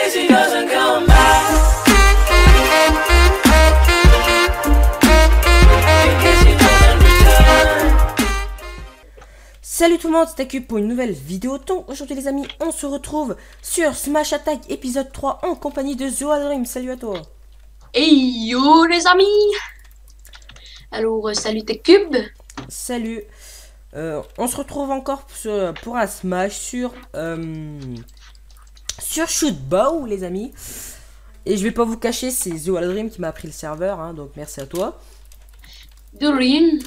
case he doesn't come back. In case he doesn't return. Salut tout le monde, c'est Cube pour une nouvelle vidéo. Donc aujourd'hui les amis, on se retrouve sur Smash Attack épisode 3 en compagnie de Zoadream. Salut à toi. Hey yo les amis. Alors salut Cube. Salut. On se retrouve encore pour un Smash sur Shootbow les amis. Et je vais pas vous cacher, c'est Zoadream qui m'a pris le serveur, hein, donc merci à toi. De rien.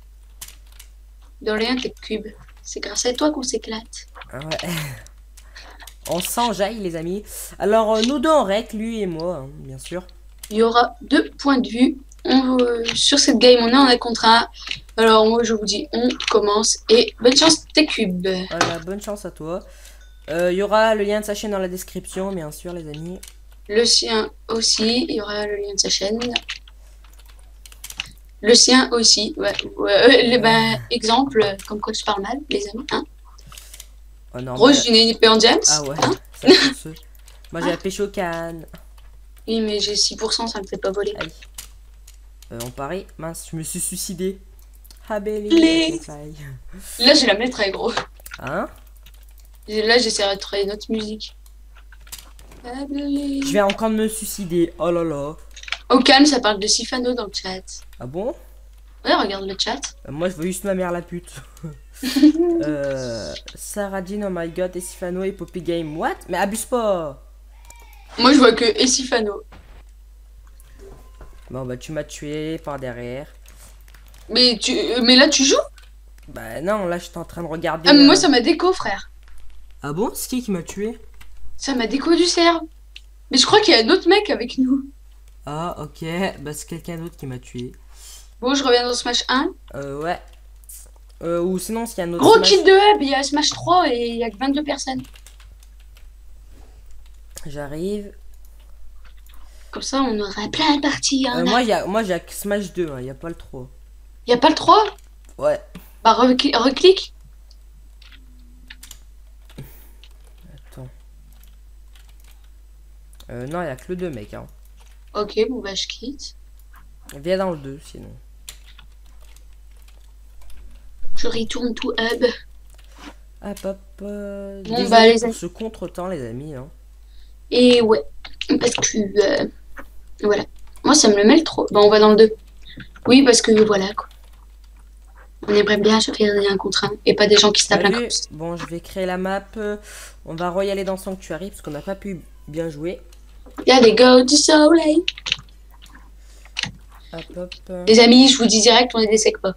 De rien Cube. C'est grâce à toi qu'on s'éclate. Ah ouais. On s'enjaille les amis. Alors nous deux en rec, lui et moi, hein, bien sûr. Il y aura 2 points de vue. Sur cette game, on est en 1 contre 1. Alors moi je vous dis, on commence. Et bonne chance Cube. Voilà, bonne chance à toi. Il y aura le lien de sa chaîne dans la description, bien sûr les amis. Le sien aussi. Il y aura le lien de sa chaîne. Le sien aussi. Ben, exemple, comme quoi je parle mal, les amis. Hein. Oh non, Rose d'une épée en James. ah ouais, Hein. ça fait ce. Moi j'ai la pêche au canne. Oui, mais j'ai 6%, ça me fait pas voler. Aïe. On parie. Mince, je me suis suicidé. Ah Les- Là, je vais la mettre très gros. Hein? Là, j'essaierai de trouver une autre musique. Je vais encore me suicider. Oh là là. Au calme, ça parle de Sifano dans le chat. Ah bon? Ouais, regarde le chat. Moi je veux juste ma mère la pute. Sarah Jean, oh my god, et Sifano et Poppy Game. What? Mais abuse pas. Moi, je vois que Sifano. Bon bah tu m'as tué par derrière. Mais là, tu joues? Bah non, là j'étais en train de regarder. Ah, mais moi, ça m'a déco, frère. Ah bon? C'est qui m'a tué? Ça m'a déco du serve. Mais je crois qu'il y a un autre mec avec nous. Ah ok, bah c'est quelqu'un d'autre qui m'a tué. Bon, je reviens dans Smash 1. Ouais. Ou sinon s'il y a un autre Gros Smash- kit de hub, il y a Smash 3 et il y a que 22 personnes. J'arrive. Comme ça, on aura plein de parties. Hein, Moi j'ai que Smash 2, il y a pas le 3. Y a pas le 3? Ouais. Bah, reclique. Attends. Non, il y a que le 2 mec. Hein. Ok, bon, bah, je quitte. Viens dans le 2 sinon. Je retourne tout hub. Hop hop. Bon, Désolé bah, les pour amis. ce contretemps les amis. Hein. Et ouais, parce que voilà. Moi, ça me le mêle trop. Bah, on va dans le 2. Oui, parce que voilà, quoi. On aimerait bien se faire des 1 contre 1 et pas des gens qui se tapent un Salut. coup. Bon, je vais créer la map. On va re-y-aller dans Sanctuary parce qu'on n'a pas pu bien jouer. Il y a des go du soleil. Hop hop. Les amis, je vous dis direct, on est des secpas.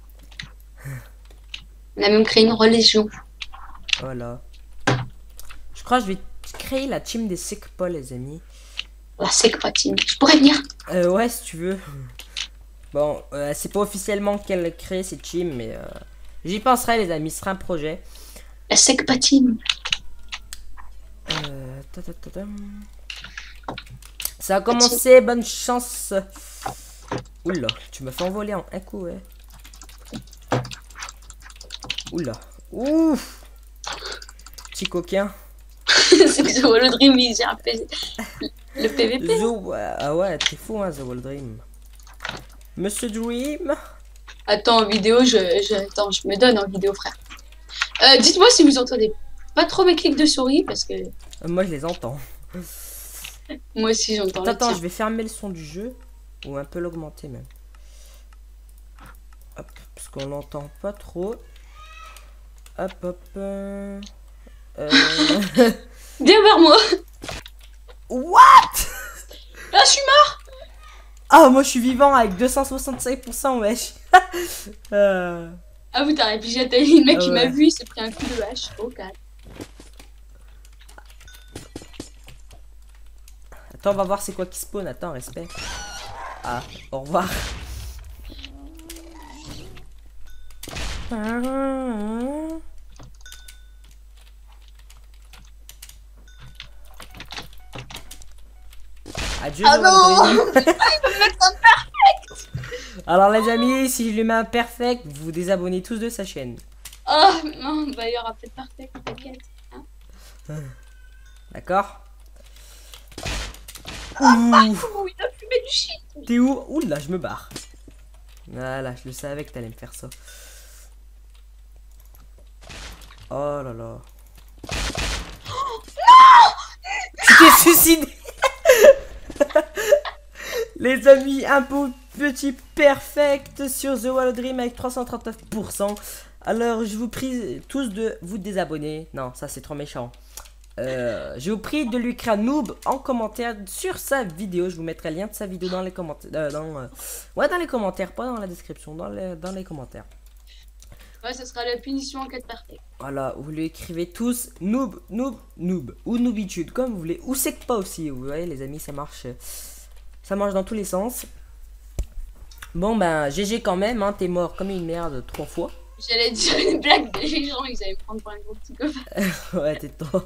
On a même créé une religion. Voilà. Je crois que je vais créer la team des Secpa les amis. La secpa team. Je pourrais venir. Ouais si tu veux. Bon, c'est pas officiellement qu'elle crée cette team, mais j'y penserai les amis, ce sera un projet. La secpa team. Ça a commencé, bonne chance. Oula, tu m'as fait envoler en un coup, ouais. Oula, ouf. Petit coquin. C'est que sur le Dream, il gère le PVP. Zo, ah ouais, t'es fou hein, The Wall Dream. Monsieur Dream. Attends, en vidéo, attends, je me donne en vidéo, frère. Dites-moi si vous entendez pas trop mes clics de souris, parce que Moi je les entends. moi aussi j'entends. Attends, je vais fermer le son du jeu. Ou un peu l'augmenter même. Hop, parce qu'on l'entend pas trop. Hop hop. Viens vers moi. What? Là, je suis mort. Ah, moi je suis vivant avec 265%, wesh. Ah, vous t'as réfléchi à ta vie. Le mec, Ah il m'a ouais. vu, il s'est pris un coup de hache. Oh, calme. Attends, on va voir c'est quoi qui spawn. Attends, respect. Ah, au revoir. Adieu. Ah Zoal non. Dream. Alors les amis, si je lui mets un perfect, vous vous désabonnez tous de sa chaîne. Oh, non, bah, il y aura peut-être parfait, t'inquiète. Hein. D'accord? Oh, il a fumé du shit. T'es où? Oula, je me barre. Voilà, je le savais que t'allais me faire ça. Oh là là. Tu t'es suicidé. Les amis, un beau petit perfect sur The Wall Dream avec 339%. Alors, je vous prie tous de vous désabonner. Non, ça c'est trop méchant. Je vous prie de lui écrire noob en commentaire sur sa vidéo. Je vous mettrai le lien de sa vidéo dans les commentaires. Ouais, dans les commentaires, pas dans la description, dans les commentaires. Ouais, ce sera la punition en cas de parfait. Voilà, vous lui écrivez tous noob, noob, noob. Ou noobitude, comme vous voulez. Ou c'est que pas aussi. Vous voyez, les amis, ça marche. Ça marche dans tous les sens. Bon, ben, GG quand même, hein. T'es mort comme une merde 3 fois. J'allais dire une blague des gens, ils allaient me prendre pour un gros psychopathe. Ouais, t'es trop.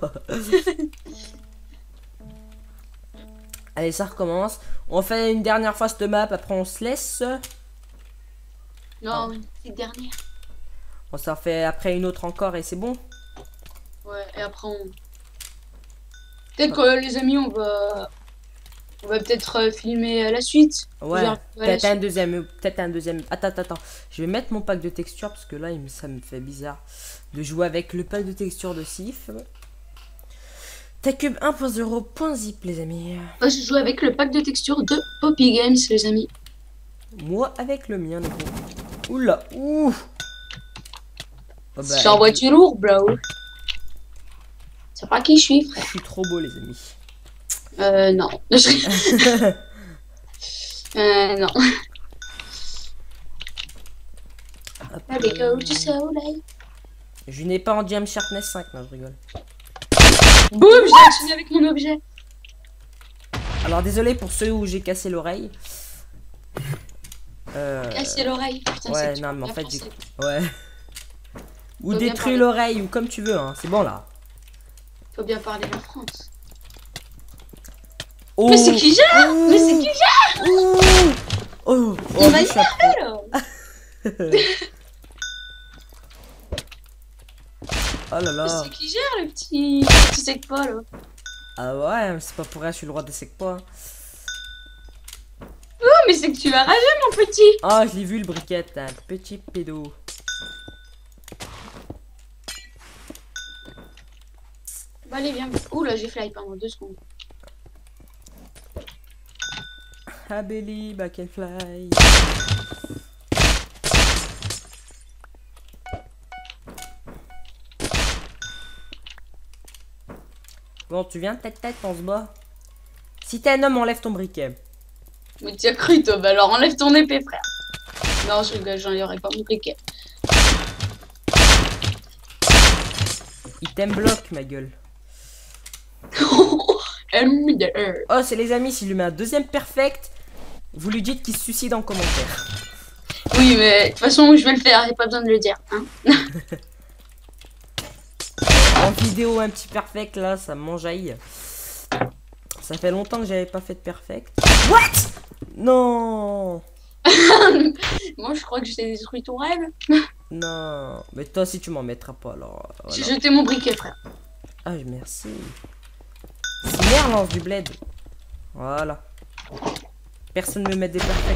Allez, ça recommence. On fait une dernière fois cette map, après on se laisse. Non, c'est dernière. On s'en fait après une autre encore et c'est bon. Ouais, et après on... Peut-être que les amis, on va peut-être filmer la suite. Ouais, Genre, peut-être un deuxième, Attends. Je vais mettre mon pack de texture parce que là, ça me fait bizarre de jouer avec le pack de texture de Sif. Tacube 1.0.zip, les amis. Moi, je joue avec le pack de texture de Poppy Games, les amis. Moi avec le mien, les gros. Oula, ouh. Oh bah, J'ai envoyé du lourd, bro. C'est pas qui je suis, frère. je suis trop beau, les amis. Non. Non. Hop, Allez, go du soleil. je n'ai pas en Jam Sharpness 5, non, je rigole. Boum, j'ai actionné avec mon objet. Alors, désolé pour ceux où j'ai cassé l'oreille. Casser l'oreille. Putain, Ouais, c'est non, mais en bien fait, français. ouais. Ou Faut bien détruire parler. l'oreille, ou comme tu veux, hein. C'est bon, là. Faut bien parler en France. Oh. Mais c'est qui gère? Mais c'est qui gère? Oh, Il m'a je suis à- alors. Oh là Mais là. c'est qui gère le petit sec pas là? Ah ouais, mais c'est pas pour rien, je suis le roi des sec pas. Oh, mais c'est que tu as ragé, mon petit. Ah, je l'ai vu le briquet, un petit pédo. Bah, allez, viens. Ouh là, j'ai fly pendant 2 secondes. I believe I can fly. Bon, tu viens tête, on se bat. Si t'es un homme, enlève ton briquet. Mais tu as cru, toi. Bah, alors enlève ton épée, frère. Non, je rigole, j'en aurais pas mon briquet. Il t'aime bloc, ma gueule. MDR. Oh, c'est les amis, s'il lui met un deuxième perfect, vous lui dites qu'il se suicide en commentaire. Oui, mais de toute façon, je vais le faire. J'ai pas besoin de le dire. Hein. En vidéo, un petit perfect, là, ça m'enjaille. Ça fait longtemps que j'avais pas fait de perfect. What? Non. Moi, je crois que j'ai détruit ton rêve. Non. Mais toi aussi, tu m'en mettras pas, alors. Voilà. J'ai jeté mon briquet, frère. Ah, merci. Cimer lance du bled. Voilà. Personne ne me met des perfects.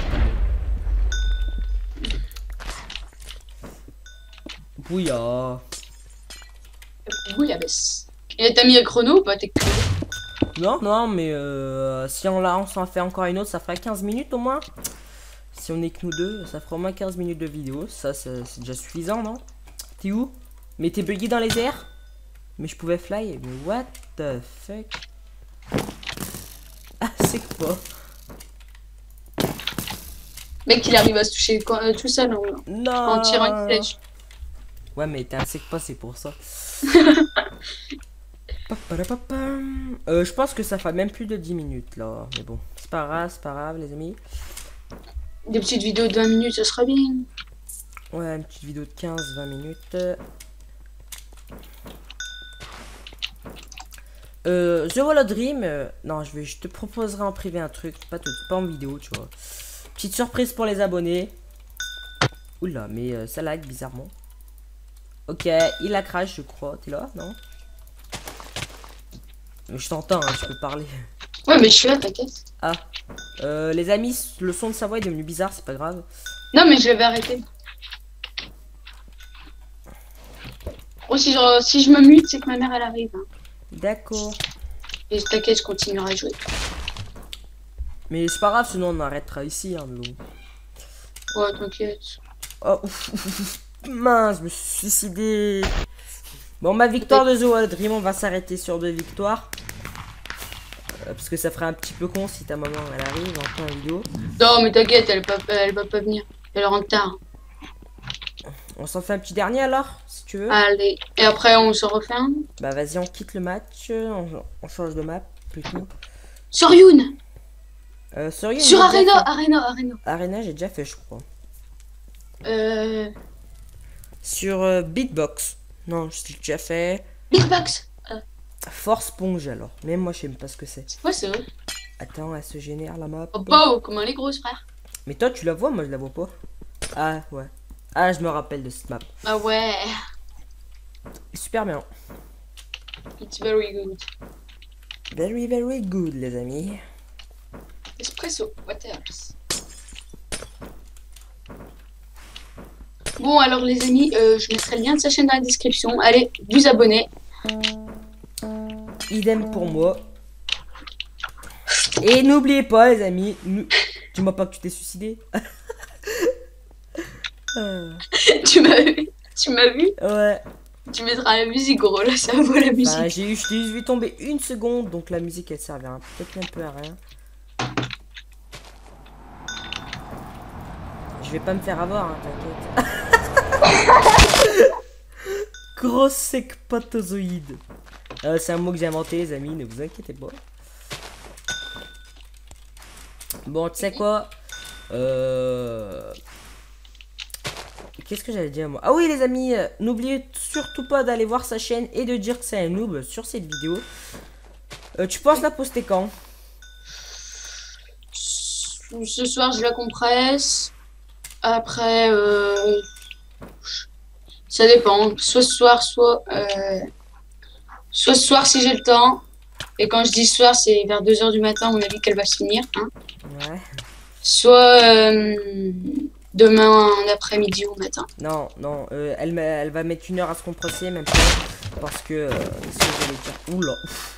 Bouillard. Oui, la baisse. Et t'as mis un chrono ou pas? T'es crevé. Non, non, mais si on s'en fait encore une autre, ça fera 15 minutes au moins. Si on est que nous deux, ça fera au moins 15 minutes de vidéo. Ça, c'est déjà suffisant, non? T'es où? Mais t'es bugué dans les airs? Mais je pouvais fly. Mais what the fuck? Ah, c'est quoi? Mec, il arrive à se toucher tout seul Non! en tirant une flèche. Ouais, mais t'es un sec pas, c'est pour ça. Je pense que ça fait même plus de 10 minutes là. Mais bon, c'est pas grave, les amis. Des petites vidéos de 20 minutes, ça sera bien. Ouais, une petite vidéo de 15-20 minutes. The Wall of Dream. Non, je te proposerai en privé un truc, pas en vidéo, tu vois. Petite surprise pour les abonnés. Oula, mais ça lag bizarrement. Ok, il a crash, je crois. T'es là, non? Mais je t'entends, hein, tu peux parler. Ouais, mais je suis là, t'inquiète. Ah. Les amis, le son de sa voix est devenu bizarre, c'est pas grave. Non, mais je l'avais arrêté. Oh, si je me mute, c'est que ma mère, elle arrive. Hein. D'accord. Et t'inquiète, je continuerai à jouer. Mais c'est pas grave, sinon on arrêtera ici, hein, mais bon. Ouais, t'inquiète. Oh, ouf. Mince, je me suis suicidé. Bon, ma victoire de The Wild Dream, on va s'arrêter sur 2 victoires. Parce que ça ferait un petit peu con si ta maman elle arrive en plein vidéo. Non, mais t'inquiète, elle va pas venir. Elle rentre tard. On s'en fait un petit dernier alors, si tu veux. Allez. Et après, on se refait un. Bah vas-y, on quitte le match, on change de map plutôt. Sur Youn. Sur Youn, Sur j'ai déjà Arena. fait. Arena, j'ai déjà fait, je crois. Euh... Sur Beatbox. Non, je l'ai déjà fait. Big Box. Force Sponge alors. Même moi, je sais même pas ce que c'est. Ouais, c'est vrai. Attends, elle se génère la map. Oh, bah, comment les grosses, frère. Mais toi, tu la vois, moi, je la vois pas. Ah, ouais. Ah, je me rappelle de cette map. Ah ouais. Super bien. It's very good. Very, very good, les amis. Espresso, waters. Bon, alors les amis, je mettrai le lien de sa chaîne dans la description. Allez, vous abonner. Idem pour moi. Et n'oubliez pas, les amis. Dis-moi pas que tu t'es suicidé. Tu m'as vu? Tu m'as vu? Ouais. Tu mettras la musique, gros, là, ça vaut la musique. Bah, je t'ai juste vu tomber 1 seconde, donc la musique elle servira peut-être un peu à rien. Je vais pas me faire avoir, hein, t'inquiète. Gros secpatozoïde. C'est un mot que j'ai inventé, les amis, ne vous inquiétez pas. Bon, tu sais quoi? Qu'est-ce que j'allais dire moi? Ah oui les amis, n'oubliez surtout pas d'aller voir sa chaîne et de dire que c'est un noob sur cette vidéo. Tu penses la poster quand? Ce soir, je la compresse. Après, ça dépend. Soit ce soir, soit ce soir si j'ai le temps. Et quand je dis soir, c'est vers 2 h du matin, à mon avis, qu'elle va se finir. Hein. Ouais. Soit demain après-midi ou matin. Non, non, elle va mettre 1 heure à se compresser, même pas. Parce que, qu'est-ce que j'allais dire? Oula.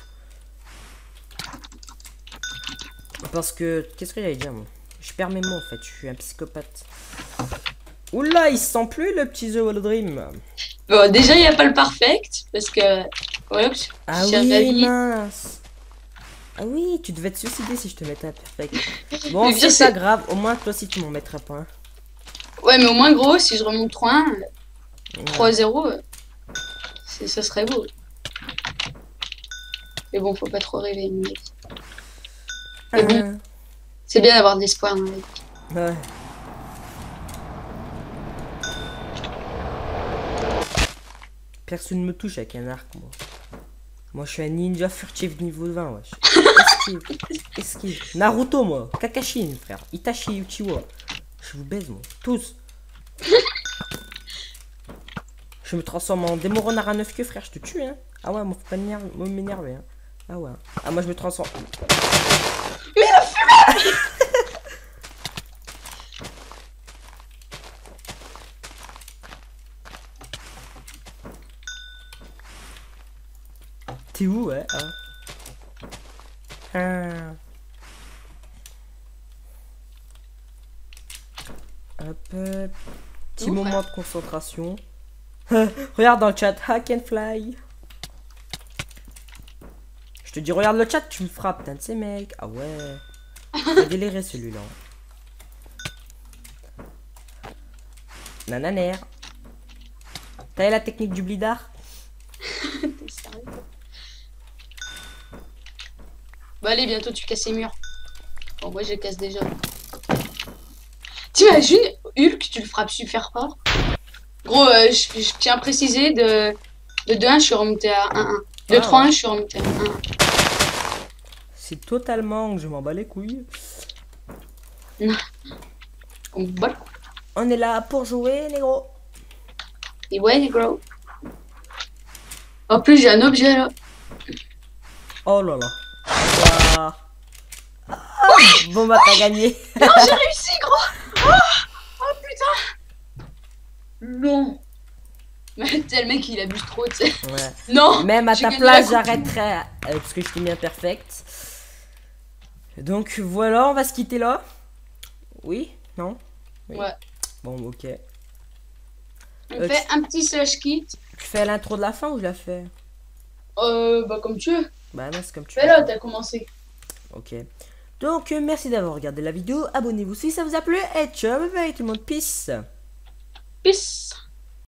Parce que, qu'est-ce que j'allais dire, moi? Je perds mes mots, en fait, je suis un psychopathe. Oula, il se sent plus, le petit The Wild Dream. Bon, déjà, il n'y a pas le perfect, parce que... Ouais, Ah oui, mince. Ah oui, tu devais te suicider si je te mettais un perfect. Bon, Mais bien, c'est pas grave, au moins, toi aussi, tu m'en mettras pas un. Ouais, mais au moins, gros, si je remonte 3-1, 3-0, ça serait beau. Mais bon, faut pas trop rêver, mais... Mais bon, c'est bien d'avoir de l'espoir dans la vie. Ouais. Personne ne me touche avec un arc, moi. Moi, je suis un ninja furtif niveau 20, wesh. Esquive. Esquive. Naruto, moi. Kakashi, frère. Itachi Uchiwa. Je vous baise, moi. Tous. Je me transforme en Demoronara 9 queues, frère. Je te tue, hein. Ah ouais, moi, faut pas m'énerver, hein. Ah ouais. Ah, moi, je me transforme. Mais la fumée. T'es où, ouais, hein. Hop, petit moment de concentration. Regarde dans le chat, hack and fly. Je te dis, regarde le chat, tu me frappes, putain de ces mecs. Ah ouais. C'est déliré celui-là. Nananère. T'as la technique du blidard? Bah allez, bientôt tu casses les murs. Bon, moi je les casse déjà. T'imagines, Hulk, tu le frappes super fort. Gros, je tiens à préciser, de 2-1, je suis remonté à 1-1. De 3-1, je suis remonté à 1-1. C'est totalement que je m'en bats les couilles. On est là pour jouer, les gros. Et ouais, les gros. En plus, j'ai un objet là. Oh là là. Ah. Bon bah t'as gagné. Non, j'ai réussi, gros. Oh putain. Non. Mais tel mec, il abuse trop, tu sais. Ouais. Non. Même à j'ai ta gagné la place, coupe. j'arrêterai parce que je t'ai mis imperfect. Donc voilà, on va se quitter là. Oui? Non? Oui. Ouais. Bon, ok. On fait un petit slash kit. Tu fais l'intro de la fin ou je la fais? Bah comme tu veux. Bah non, c'est comme tu Fais veux. là, t'as commencé. Ok. Donc merci d'avoir regardé la vidéo. Abonnez-vous si ça vous a plu. Et ciao, bye bye tout le monde. Peace. Peace.